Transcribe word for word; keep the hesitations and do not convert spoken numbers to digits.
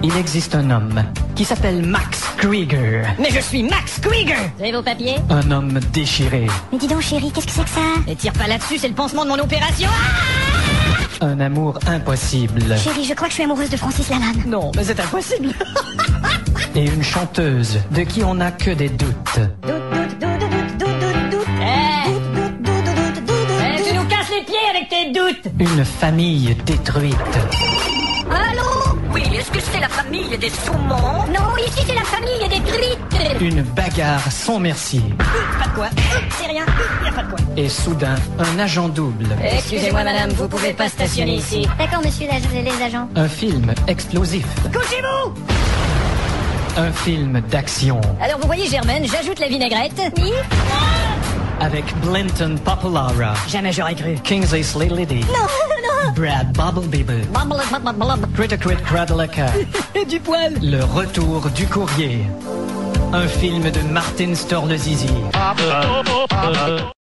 Il existe un homme qui s'appelle Max Krieger. Mais je suis Max Krieger. Vous avez vos papiers? Un homme déchiré. Mais dis donc chérie, qu'est-ce que c'est que ça? Et tire pas là-dessus, c'est le pansement de mon opération. Ah Un amour impossible. Chérie, je crois que je suis amoureuse de Francis Lalanne. non, mais c'est impossible. Et une chanteuse de qui on n'a que des doutes. Doute, doute, doute, doute, doute, doute, doute. Eh, Doute, doute, doute, doute, doute, eh, doute. tu nous casses les pieds avec tes doutes. Une famille détruite. Allô? Oui, est-ce que c'est la famille des saumons? Non, ici c'est la famille des truites. Une bagarre sans merci. Pas de quoi. C'est rien. Y a pas de quoi. Et soudain, un agent double. Excusez-moi madame, vous pouvez pas stationner ici. D'accord, monsieur l'ag- les agents. Un film explosif. Couchez-vous. Un film d'action. Alors vous voyez Germaine, j'ajoute la vinaigrette. Oui? Avec Blinton Poplara, Jamais j'aurais cru. Kingsley Slade, Non, non. Brad Bubblebibble, Critter Crit Cradleka. Et du poil. Le retour du courrier. Un film de Martin Storlezizi.